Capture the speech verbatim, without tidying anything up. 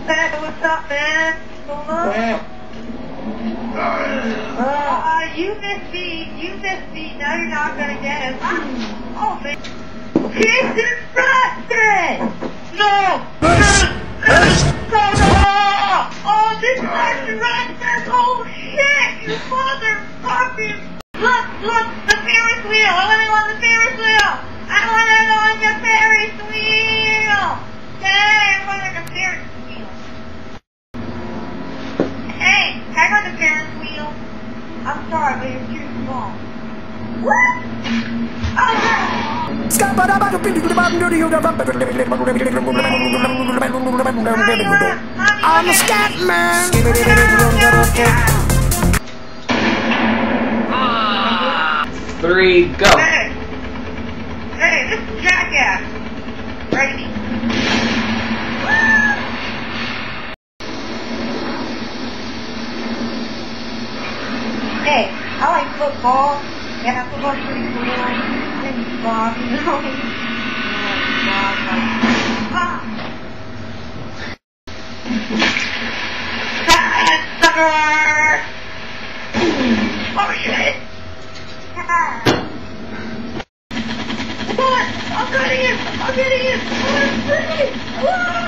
Hey, what's up, man? What's going on? Uh, you missed me. You missed me. Now you're not gonna get it. Oh, man. He's disgusting! No! No! No! Oh, this guy's disgusting! Oh, shit! You motherfucking... Look! Look! The Ferris wheel! I wanna go on the Ferris wheel! I wanna go on the Ferris wheel! Hey, I wanna go on the Ferris wheel. Hey, can I go on the Ferris wheel? I'm sorry, but you're too small. What? Oh! I'm a scat man. Three, go. Hey, hey, this is Jackass. Ready? Hey, I like football. Yeah, football's pretty cool. And Bob, you know. Bob, like, ah! Ah, sucker! Oh, shit! Ah! Come on! I'm getting it! I'm getting it! I'm getting it!